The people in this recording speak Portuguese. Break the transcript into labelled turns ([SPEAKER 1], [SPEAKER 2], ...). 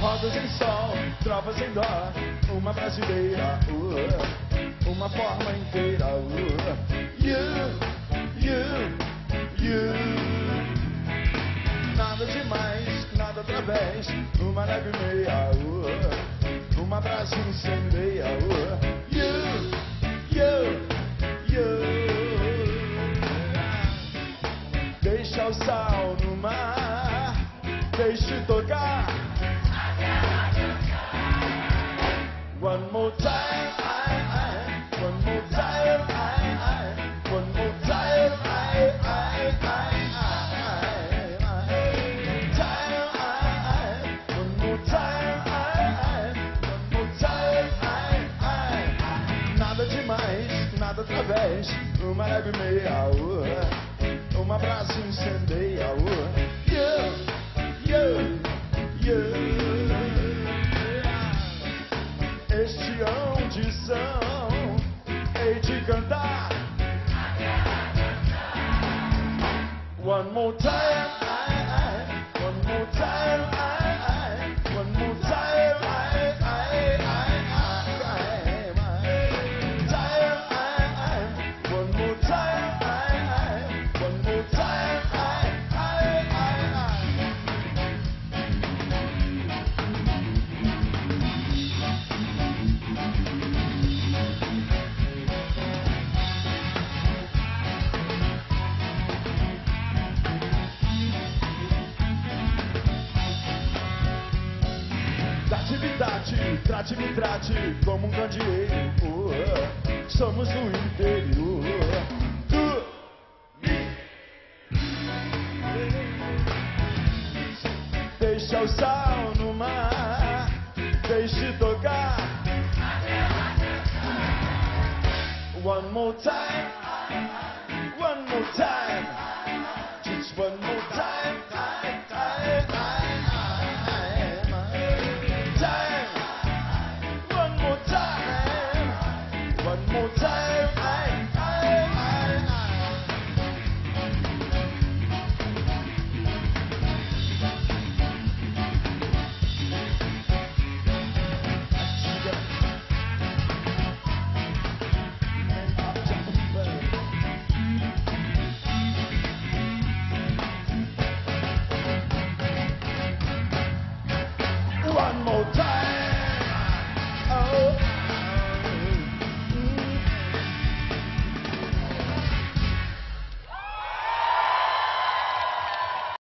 [SPEAKER 1] Rosas em sol, trovas em dó, uma brasileira, uma forma inteira, you. Nada demais, nada através, uma neve meia, uma brasa incendeia, you. Deixa o sal no mar, deixe tocar. One more time, one more time, one more time, one more time. Nada demais, nada através, uma neve meia, uma brasa incendeia, you. Este onde são, hei de cantar. One more time, one more time, one more time, one more time, one more time. Trate-me, trate como um candeeiro, somos do interior. Deixa o sal no mar, deixe tocar. One more time, one more time, just one more time. One more time.